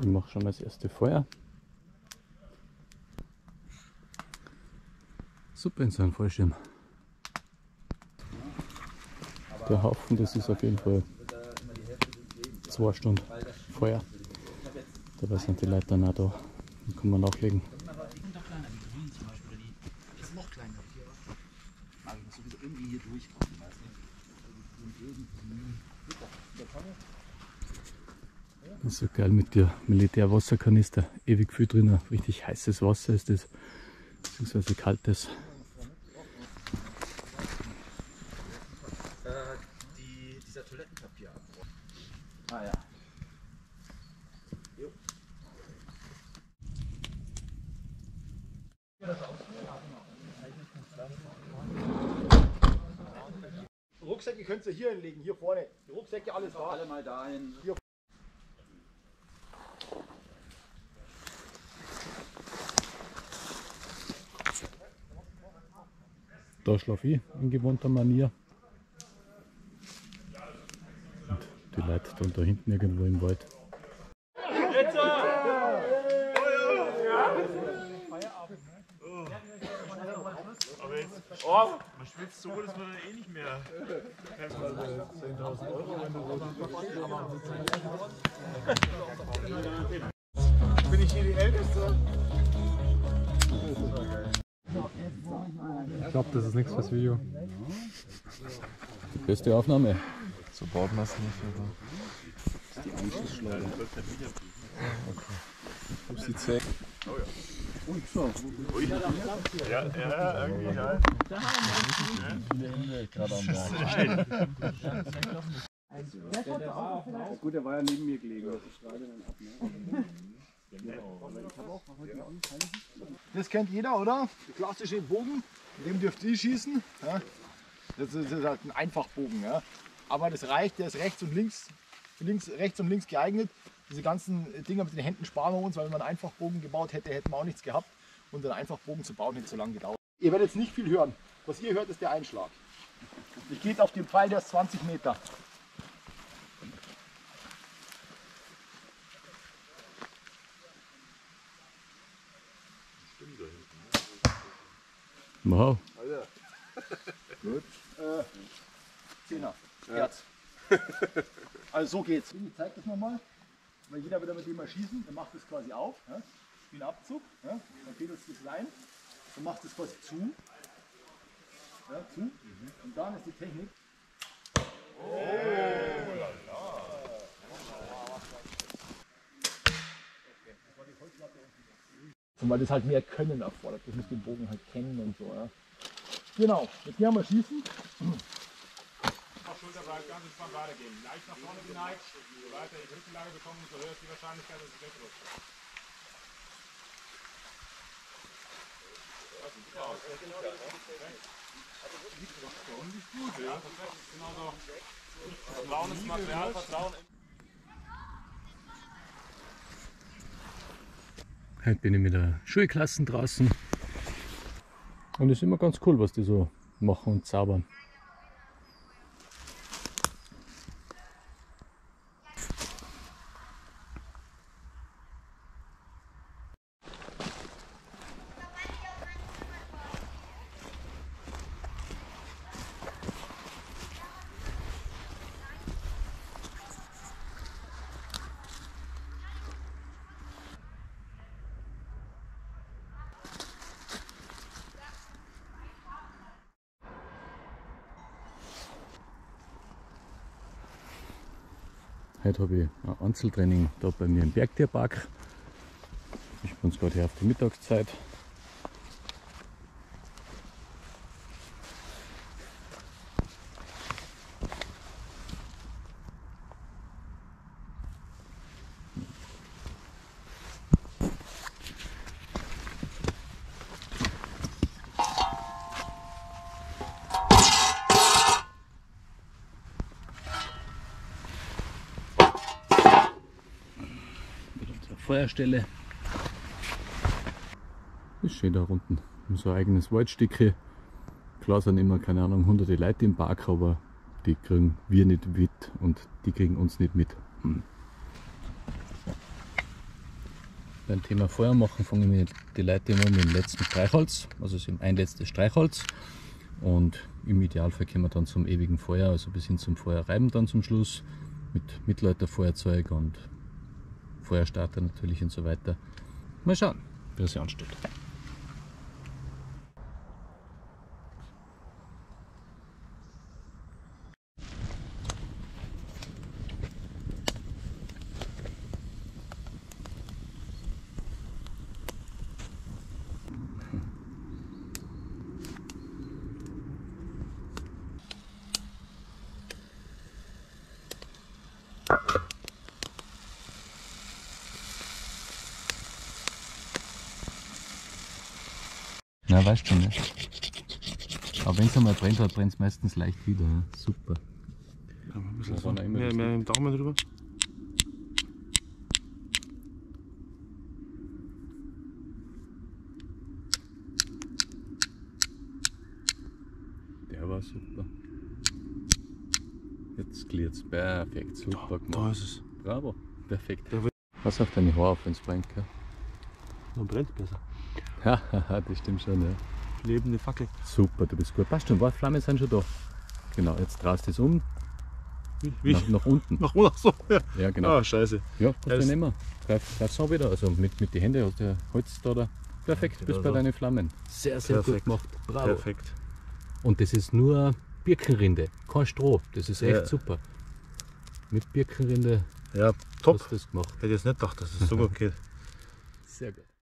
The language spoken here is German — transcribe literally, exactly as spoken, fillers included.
Ich mache schon mal das erste Feuer. Super in so einem Fallschirm. Der Haufen, das ist auf jeden Fall zwei Stunden Feuer. Dabei sind die Leute dann auch da. Dann kann man nachlegen. Das ist so geil mit der Militärwasserkanister. Ewig viel drin. Richtig heißes Wasser ist das. Beziehungsweise kaltes. Die, dieser Toilettenpapier. Ah ja. Jo. Rucksäcke könnt ihr hier hinlegen, hier vorne. Die Rucksäcke alles da. Alle mal dahin. Hier. Da schlafe ich in gewohnter Manier. Und die Leute da, da hinten irgendwo im Wald. Aber jetzt, oh, man schwitzt so, dass man dann eh nicht mehr. zehntausend Euro, wenn du so. Bin ich hier die Älteste? Ich glaube, das ist nichts fürs Video. Beste Aufnahme. So baut man es nicht, oder? Das ist die Anschlussschleuder. Okay. Ups, die Zähne. Oh ja. Ui, so. Ui. Ja, ja, irgendwie, ja. Gerade am Berg. Gut, der war ja neben mir gelegen. Das kennt jeder, oder? Der klassische Bogen, mit dem dürft ihr schießen. Ja. Das ist halt ein Einfachbogen. Ja. Aber das reicht, der ist rechts und links, links, rechts und links geeignet. Diese ganzen Dinger mit den Händen sparen wir uns, weil wenn man einen Einfachbogen gebaut hätte, hätten wir auch nichts gehabt. Und einen Einfachbogen zu bauen hätte so lange gedauert. Ihr werdet jetzt nicht viel hören. Was ihr hört, ist der Einschlag. Ich gehe jetzt auf den Pfeil, der ist zwanzig Meter. Wow. Alter. Gut. Äh, Zehner. Herz. Also so geht's. Ich zeige das nochmal. Weil jeder wieder mit dem mal schießen, dann macht das quasi auf. Ja? Wie ein Abzug. Ja? Dann fädelt es das rein. Dann macht es quasi zu. Ja, zu. Mhm. Und dann ist die Technik. Oh, und weil das halt mehr Können erfordert. Das muss den Bogen halt kennen und so. Ja. Genau, jetzt gehen wir mal schießen. Schulterbreite ganz entspannt weitergehen. Leicht nach vorne geneigt, je weiter die Rückenlage bekommen, umso höher ist die Wahrscheinlichkeit, dass es wegrutscht. Das sieht gut aus. Ziemlich gut, ja. Perfekt. Genau so. Vertrauen ins Material, Vertrauen in. Heute bin ich mit der Schulklassen draußen. Und es ist immer ganz cool, was die so machen und zaubern. Heute habe ich ein Einzeltraining da bei mir im Bergtierpark. Ich bin gerade hier auf die Mittagszeit. Feuerstelle. Ist schön da unten. So ein eigenes Waldstückchen. Klar sind immer, keine Ahnung, hunderte Leute im Park, aber die kriegen wir nicht mit und die kriegen uns nicht mit. Hm. beim Thema Feuer machen, fangen wir die Leute immer mit dem letzten Streichholz, also sie haben ein letztes Streichholz, und im Idealfall kommen wir dann zum ewigen Feuer, also bis hin zum Feuerreiben dann zum Schluss, mit Mittelalterfeuerzeug und Feuerstarter natürlich und so weiter. Mal schauen, wie das sich anstellt. Na, weißt schon, ne? Aber wenn es einmal brennt, dann brennt es meistens leicht wieder. Ja? Super. Ja, ein bisschen Da so. waren auch immer Mehr, das- mehr mit dem Daumen drüber. Der war super. Jetzt klirrt perfekt, super Da gemacht. ist es. Bravo, perfekt. Der will- Pass auf deine Haare auf, wenn es brennt, gell? Dann brennt es besser. Hahaha, das stimmt schon, ja. Lebende Fackel. Super, du bist gut. Passt schon, die Flammen sind schon da. Genau, jetzt drehst du es um, Wie? Wie? nach, nach unten. Nach unten, so. Ja. Ja, genau. Ah, scheiße. Ja, Ja, kannst du das- nehmen. Greif, greif's auch wieder, also mit, mit den Händen hast du Holz da. da. Perfekt, Ja, bist bei so. deinen Flammen. Sehr, sehr Perfekt. gut gemacht. Bravo. Perfekt. Und das ist nur Birkenrinde, kein Stroh. Das ist echt Ja. super. Mit Birkenrinde Ja, top. hast du das gemacht. Hätte jetzt nicht gedacht, dass es so gut geht. Sehr gut.